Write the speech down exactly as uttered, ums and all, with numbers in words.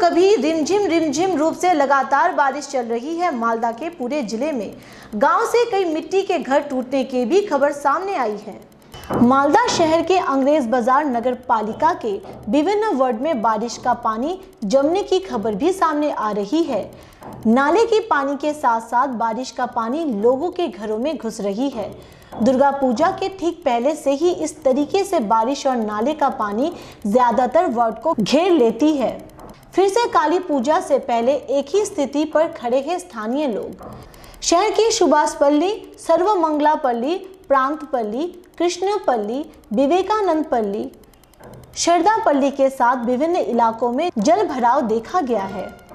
कभी रिमझिम रिमझिम रूप से लगातार बारिश चल रही है। मालदा के पूरे जिले में गांव से कई मिट्टी के घर टूटने की भी खबर सामने आई है। मालदा शहर के अंग्रेज बाजार नगर पालिका के विभिन्न वार्ड में बारिश का पानी जमने की खबर भी सामने आ रही है। नाले के पानी के साथ साथ बारिश का पानी लोगों के घरों में घुस रही है। दुर्गा पूजा के ठीक पहले से ही इस तरीके से बारिश और नाले का पानी ज्यादातर वार्ड को घेर लेती है। फिर से काली पूजा से पहले एक ही स्थिति पर खड़े हैं स्थानीय लोग। शहर की सुभाषपल्ली, सर्वमंगलापल्ली, प्रांतपल्ली, कृष्णपल्ली, विवेकानंदपल्ली, शरदापल्ली के साथ विभिन्न इलाकों में जल भराव देखा गया है।